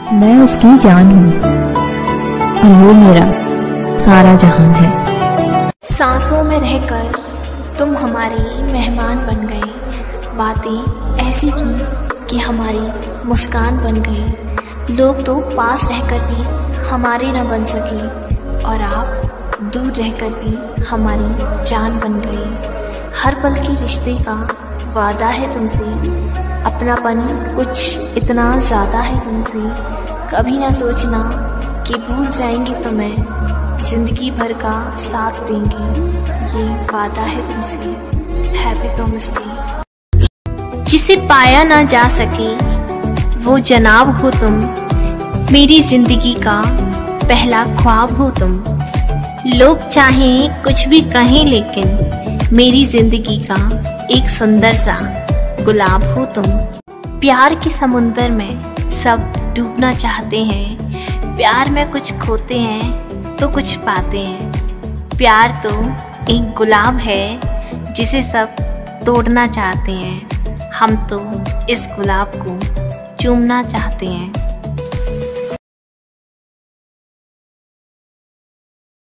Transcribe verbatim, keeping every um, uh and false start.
मैं उसकी जान हूँ और वो मेरा सारा जहान है। सांसों में रहकर तुम हमारी मेहमान बन गए, बातें ऐसी की कि हमारी मुस्कान बन गई। लोग तो पास रहकर भी हमारे न बन सके और आप दूर रहकर भी हमारी जान बन गई। हर पल के रिश्ते का वादा है तुमसे, अपनापन कुछ इतना ज़्यादा है तुमसे। कभी ना सोचना कि भूल जाएंगे तुम्हें, जिंदगी भर का साथ देंगे, ये वादा है तुमसे। Happy promise day. जिसे पाया ना जा सके वो जनाब हो तुम, मेरी जिंदगी का पहला ख्वाब हो तुम। लोग चाहें कुछ भी कहें लेकिन मेरी जिंदगी का एक सुंदर सा गुलाब हो तुम। प्यार के समुंदर में सब डूबना चाहते हैं, प्यार में कुछ खोते हैं तो कुछ पाते हैं। प्यार तो एक गुलाब है जिसे सब तोड़ना चाहते हैं, हम तो इस गुलाब को चूमना चाहते हैं।